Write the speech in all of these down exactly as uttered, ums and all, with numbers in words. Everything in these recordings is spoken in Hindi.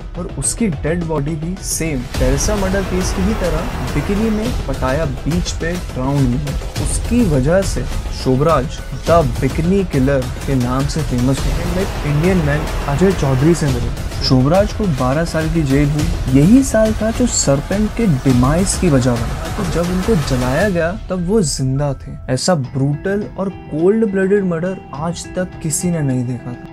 और उसकी डेड बॉडी भी सेम टेरेसा मर्डर केस की ही तरह बिकिनी में पटाया बीच पे ड्राउन मिली। उसकी वजह से शोभराज द बिकिनी किलर के नाम से फेमस हुए। एक इंडियन मैन अजय चौधरी से मिले। शोभराज को बारह साल की जेल हुई। यही साल था जो सरपेंट के डिमाइस की वजह बना। तो जब उनको जलाया गया तब वो जिंदा थे। ऐसा ब्रूटल और कोल्ड ब्लडेड मर्डर आज तक किसी ने नहीं देखा था।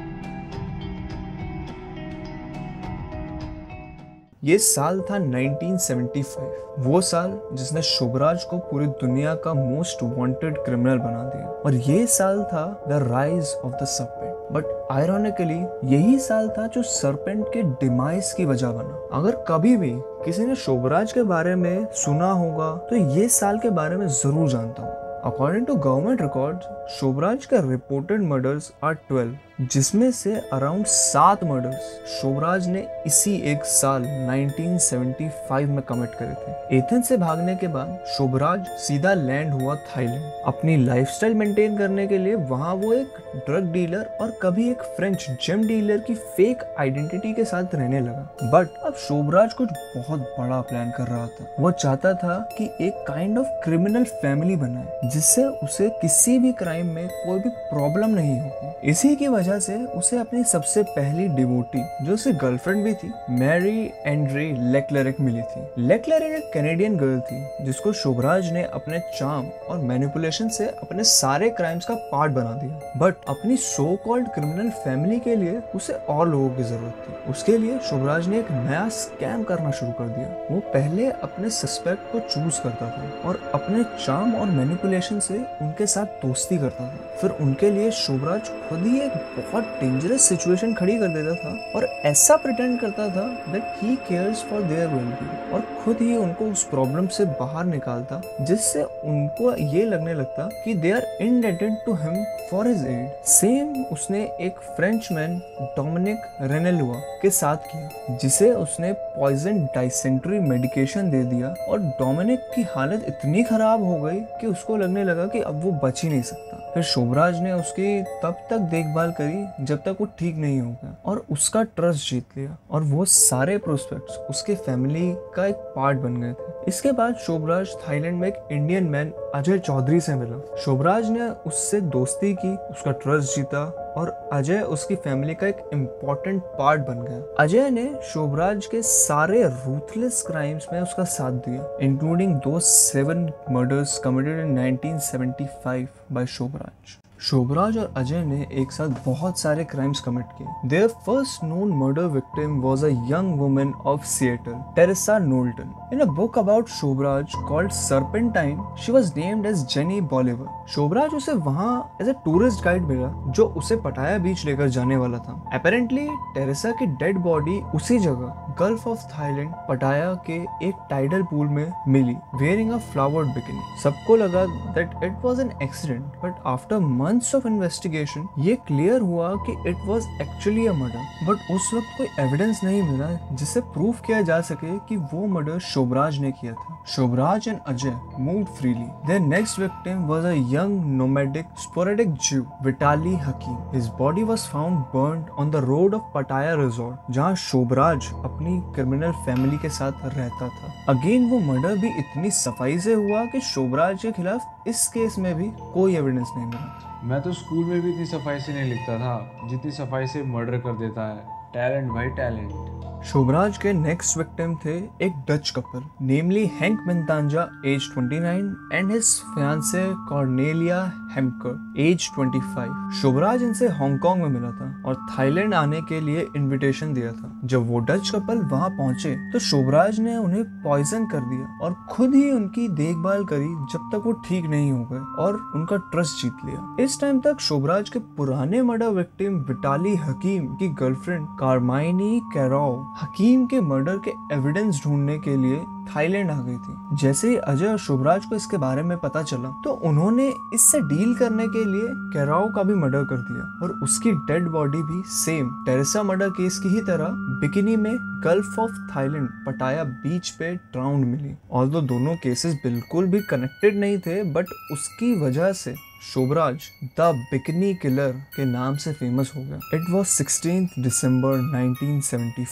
ये साल था उन्नीस सौ पचहत्तर, वो साल जिसने शोभराज को पूरी दुनिया का मोस्ट वांटेड क्रिमिनल बना दिया। और ये साल था the rise of the serpent. But ironically यही साल था जो सरपेंट के डिमाइस की वजह बना। अगर कभी भी किसी ने शोभराज के बारे में सुना होगा तो ये साल के बारे में जरूर जानता हूँ। According to government records, Sobhraj के रिपोर्टेड मर्डर्स आर ट्वेल्व, जिसमें से अराउंड सात मर्डर्स शोभराज ने इसी एक साल उन्नीस सौ पचहत्तर में कमिट करे थे। एथेंस से भागने के बाद शोभराज सीधा लैंड हुआ थाईलैंड। अपनी लाइफस्टाइल मेंटेन करने के लिए वहां वो एक ड्रग डीलर और कभी एक फ्रेंच जेम डीलर की फेक आइडेंटिटी के साथ रहने लगा। बट अब शोभराज कुछ बहुत बड़ा प्लान कर रहा था। वो चाहता था कि एक काइंड ऑफ क्रिमिनल फैमिली बनाए जिससे उसे किसी भी क्राइम में कोई भी प्रॉब्लम नहीं होगी। इसी की वजह से उसे अपनी सबसे पहली डिवोटी, जो उसे गर्लफ्रेंड भी थी, मैरी एंड्रे लेक्लेरिक मिली थी। लेक्लेरिक एक कैनेडियन गर्ल थी जिसको शोभराज ने अपने चार्म और मैनिपुलेशन से अपने सारे क्राइम्स का पार्ट बना दिया। बट अपनी सो कॉल्ड क्रिमिनल फैमिली के लिए उसे और लोगों की जरूरत थी। उसके लिए शोभराज ने एक नया स्कैम करना शुरू कर दिया। वो पहले अपने सस्पेक्ट को चूज करता था और अपने चार्म और मैनिपुलेशन से उनके साथ दोस्ती करता था। फिर उनके लिए शोभराज खुद ही एक बहुत डेंजरस सिचुएशन खड़ी कर देता था और ऐसा प्रिटेंड करता था that he cares for their wellbeing और खुद ही उनको उस प्रॉब्लम से बाहर निकालता, जिससे उनको ये लगने लगता कि they are indebted to him for his aid. Same उसने एक फ्रेंच मैन डोमिनिक रेनेलुआ के साथ किया, जिसे उसने पॉइजन डाइसेंट्री मेडिकेशन दे दिया और डोमिनिक की हालत इतनी खराब हो गई कि उसको लगने लगा कि अब वो बच ही नहीं सकता। फिर शोभराज ने उसकी तब तक देखभाल करी जब तक वो ठीक नहीं हो गया और उसका ट्रस्ट जीत लिया और वो सारे प्रोस्पेक्ट्स उसके फैमिली का एक पार्ट बन गए थे। इसके बाद शोभराज थाईलैंड में एक इंडियन मैन अजय चौधरी से मिला। शोभराज ने उससे दोस्ती की, उसका ट्रस्ट जीता और अजय उसकी फैमिली का एक इम्पोर्टेंट पार्ट बन गया। अजय ने शोभराज के सारे रूथलेस क्राइम्स में उसका साथ दिया, इंक्लूडिंग दो seven murders committed in nineteen seventy five by Sobhraj. Sobhraj और अजय ने एक साथ बहुत सारे क्राइम्स कमिट किए। Their first known murder victim was a young woman of Seattle, Teresa Knowlton. In a book about Shobhraj called Serpentine, she was named as Jenny Bolivar. Sobhraj उसे वहाँ एज ए टूरिस्ट गाइड मिला जो उसे पटाया बीच लेकर जाने वाला था। Apparently, टेरेसा की डेड बॉडी उसी जगह गल्फ ऑफ थाईलैंड पटाया के एक टाइडल पूल में मिली, wearing a flowered bikini. सबको लगा that it was an accident, but after months of investigation, ये क्लियर हुआ कि it was actually a murder. But उस वक्त कोई एविडेंस नहीं मिला जिससे प्रूफ किया जा सके कि वो मर्डर शोभराज ने किया था। Sobhraj and Ajay moved freely. Their next victim was a young nomadic sporadic Jew, Vitali Hakim. His body was found burned on the road of Pattaya Resort, जहाँ शोभराज अपनी क्रिमिनल फैमिली के साथ रहता था। अगेन वो मर्डर भी इतनी सफाई से हुआ कि शोभराज के खिलाफ इस केस में भी कोई एविडेंस नहीं मिला। मैं तो स्कूल में भी इतनी सफाई से नहीं लिखता था जितनी सफाई से मर्डर कर देता है। टैलेंट भाई टैलेंट। शोभराज के नेक्स्ट विक्टिम थे एक Dutch couple, namely Hank Mentanja age उनतीस and his fiancee Cornelia Hemker age पच्चीस। शोभराज इनसे हांगकांग में मिला था और थाईलैंड आने के लिए इनविटेशन दिया था। जब वो डच कपल वहां पहुंचे तो शोभराज ने उन्हें पॉइजन कर दिया और खुद ही उनकी देखभाल करी जब तक वो ठीक नहीं हो गए और उनका ट्रस्ट जीत लिया। इस टाइम तक शोभराज के पुराने मर्डर विक्टिम विटाली हकीम की गर्लफ्रेंड कार्माइनी कैराओ हकीम के मर्डर के एविडेंस ढूंढने के लिए थाईलैंड आ गई थी। जैसे ही अजय और शोभराज को इसके बारे में पता चला तो उन्होंने इससे डील करने के लिए कैराओ का भी मर्डर कर दिया और उसकी डेड बॉडी भी सेम टेरेसा मर्डर केस की ही तरह बिकिनी में गल्फ ऑफ थाईलैंड पटाया बीच पे ड्राउन्ड मिली। ऑल्दो दोनों केसेस बिल्कुल भी कनेक्टेड नहीं थे, बट उसकी वजह से शोभराज द बिकिनी किलर के नाम से फेमस हो गया। It was sixteenth December nineteen seventy five.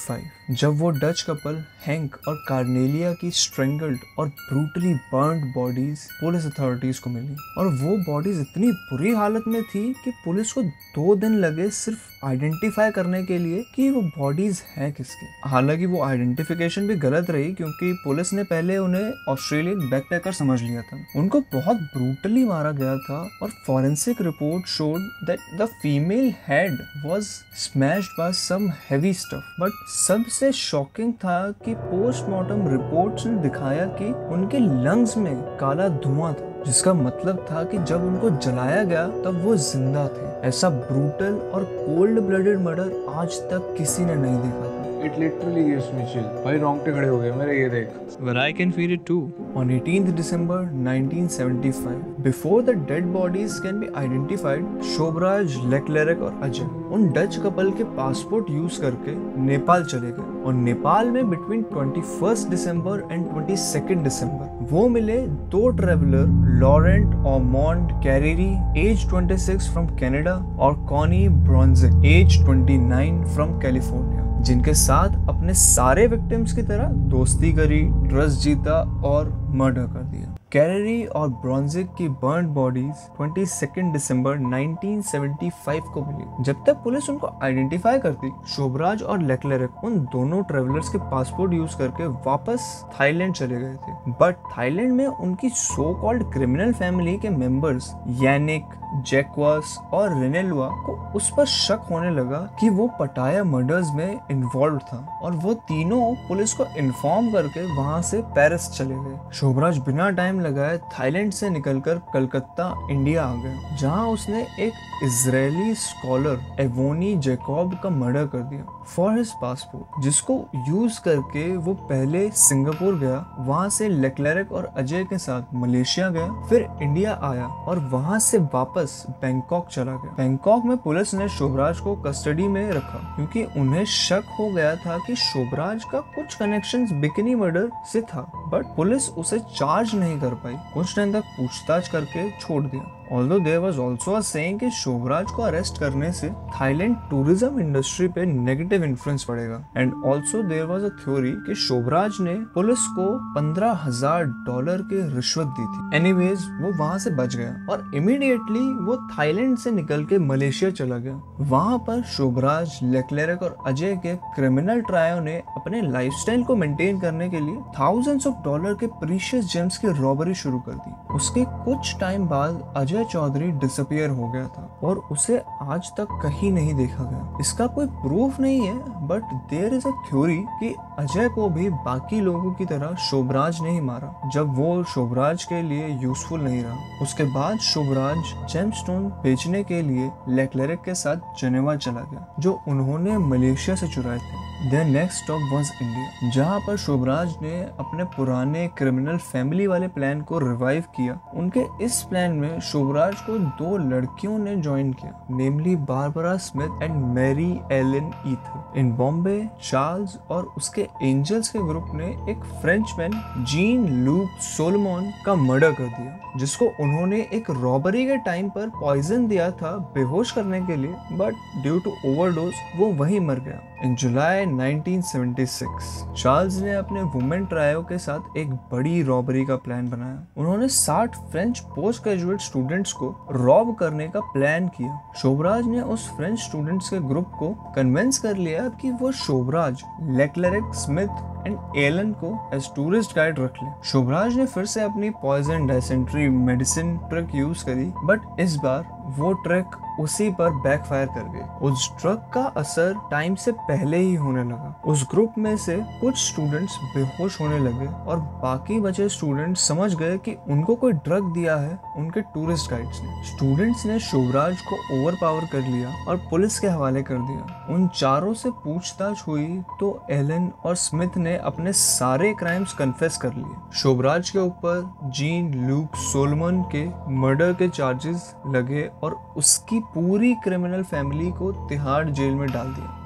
जब वो डच कपल हैंक और कार्नेलिया की स्ट्रेंगल्ड और brutally burned bodies police authorities को मिली, और वो बॉडीज इतनी बुरी हालत में थी कि पुलिस को दो दिन लगे सिर्फ आइडेंटिफाई करने के लिए कि वो बॉडीज हैं किसकी। हालांकि वो आइडेंटिफिकेशन भी गलत रही, क्योंकि पुलिस ने पहले उन्हें ऑस्ट्रेलियन बैकपैकर समझ लिया था। उनको बहुत ब्रूटली मारा गया था और forensic report showed that the female head was smashed by some heavy stuff. But सबसे शॉकिंग था कि पोस्टमार्टम रिपोर्ट्स ने दिखाया कि उनके लंग्स में काला धुआं था, जिसका मतलब था कि जब उनको जलाया गया तब वो जिंदा थे। ऐसा ब्रूटल और कोल्ड ब्लडेड मर्डर आज तक किसी ने नहीं देखा था। It literally gives me chill. भाई रोंगटे खड़े हो गए मेरे, ये देख। But I can feel it too. On eighteenth December nineteen seventy-five, before the dead bodies can be identified, Sobhraj, लेक्लेरिक और अजय उन डच कपल के पासपोर्ट यूज करके नेपाल चले गए, और नेपाल में between twenty-first December and twenty-second December वो मिले दो traveller, Laurent Ormond Carriere age twenty-six from Canada और Connie Bronzich age twenty-nine from California, जिनके साथ अपने सारे विक्टिम्स की तरह दोस्ती करी, ट्रस्ट जीता और मर्डर कर दिया। कैरेरी और ब्रॉन्जिक की burned bodies twenty-second December nineteen seventy-five को मिली। जब तक पुलिस उनको आइडेंटिफाई करती, शोभराज और लेक्लेरिक उन दोनों ट्रेवलर्स के पासपोर्ट यूज करके वापस थाईलैंड चले गए थे। बट थाईलैंड में उनकी सो कॉल्ड क्रिमिनल फैमिली के मेंबर्स यानिक, जैक्वास और रेनेलुआ को उस पर शक होने लगा कि वो पटाया मर्डर्स में इन्वॉल्व था, और वो तीनों पुलिस को इन्फॉर्म करके वहां से पेरिस चले गए। शोभराज बिना टाइम लगाए थाईलैंड से निकलकर कलकत्ता इंडिया आ गया, जहां उसने एक इजरायली स्कॉलर एवोनी जैकॉब का मर्डर कर दिया फॉर हिज पासपोर्ट, जिसको यूज करके वो पहले सिंगापुर गया, वहां से लेक्लेरिक और अजय के साथ मलेशिया गया, फिर इंडिया आया और वहां से वापस बैंकॉक चला गया। बैंकॉक में पुलिस ने शोभराज को कस्टडी में रखा, क्योंकि उन्हें शक हो गया था कि शोभराज का कुछ कनेक्शंस बिकिनी मर्डर से था, बट पुलिस उसे चार्ज नहीं कर पाई। कुछ टाइम तक पूछताछ करके छोड़ दिया। Although there was also a saying कि शोभराज को अरेस्ट करने से थाईलैंड टूरिज्म इंडस्ट्री पे नेगेटिव इन्फ्लुएंस पड़ेगा, and also there was a theory कि शोभराज ने पुलिस को पंद्रह हजार डॉलर की रिश्वत दी थी। एनीवेज वो वहां से बच गया और इमीडिएटली वो थाईलैंड से निकल के मलेशिया चला गया। वहां पर शोभराज, लेक्लेरिक और अजय के क्रिमिनल ट्रायो ने अपने लाइफस्टाइल को मेंटेन करने के लिए थाउजेंड्स ऑफ डॉलर के प्रीशियस जेम्स की रॉबरी शुरू कर दी। उसके कुछ टाइम बाद अजय चौधरी डिसअपियर हो गया था और उसे आज तक कहीं नहीं देखा गया। इसका कोई प्रूफ नहीं है, but there is a theory कि अजय को भी बाकी लोगों की तरह शोभराज ने ही मारा, जब वो शोभराज के लिए यूजफुल नहीं रहा। उसके बाद शोभराज जेमस्टोन बेचने के लिए लेक्लेरिक के साथ जेनेवा चला गया, जो उन्होंने मलेशिया से चुराए थे। Their next stop was India, जहां पर शोभराज ने अपने पुराने क्रिमिनल फैमिली वाले प्लान को रिवाइव किया। उनके इस प्लान में शोभराज को दो लड़कियों ने ज्वाइन किया, namely Barbara Smith and Mary Ellen Eather. In Bombay Charles और उसके एंजल्स के ग्रुप ने एक फ्रेंचमैन जीन लूक सोलोमन का मर्डर कर दिया, जिसको उन्होंने एक रॉबरी के टाइम पर पॉइजन दिया था बेहोश करने के लिए, बट ड्यू टू ओवरडोज वो वहीं मर गया। In July nineteen seventy six Charles ने अपने वुमेन ट्रायो के साथ एक बड़ी रॉबरी का प्लान बनाया। उन्होंने साठ फ्रेंच पोस्ट ग्रेजुएट स्टूडेंट्स को रॉब करने का प्लान किया। शोभराज ने उस फ्रेंच स्टूडेंट्स के ग्रुप को कन्विंस कर लिया कि वो Sobhraj, Leclerc, Smith and Ellen को एज टूरिस्ट गाइड रख ले। शोभराज ने फिर से अपनी poison dysentery medicine trick use करी, बट इस बार वो ट्रिक उसी पर बैकफायर कर गई। उस ड्रग का असर टाइम से पहले ही होने लगा। उस ग्रुप में से कुछ स्टूडेंट्स बेहोश होने लगे और बाकी बचे स्टूडेंट्स समझ गए कि उनको कोई ड्रग दिया है उनके टूरिस्ट गाइड्स ने। स्टूडेंट्स ने शोभराज को ओवरपावर कर लिया और पुलिस के हवाले कर दिया। उन चारों से पूछताछ हुई तो एलन और स्मिथ ने अपने सारे क्राइम्स कन्फेस कर लिए। शोभराज के ऊपर जीन लूक सोलोमन के मर्डर के चार्जेस लगे और उसकी पूरी क्रिमिनल फैमिली को तिहाड़ जेल में डाल दिया।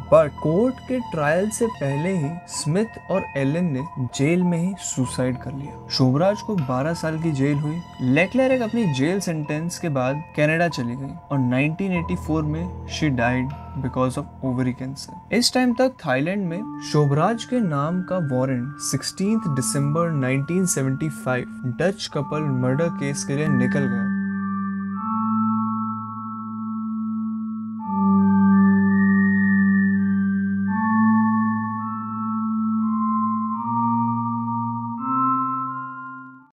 बट कोर्ट के ट्रायल से पहले ही स्मिथ और एलन ने जेल में ही सुसाइड कर लिया। शोभराज को बारह साल की जेल हुई। लेक्लेरेक अपनी जेल सेंटेंस के बाद कनाडा चली गई और नाइनटीन एटी फोर में she died because of ovary cancer. इस टाइम तक थाईलैंड में शोभराज के नाम का warrant sixteenth December nineteen seventy five Dutch couple murder case के लिए निकल गया।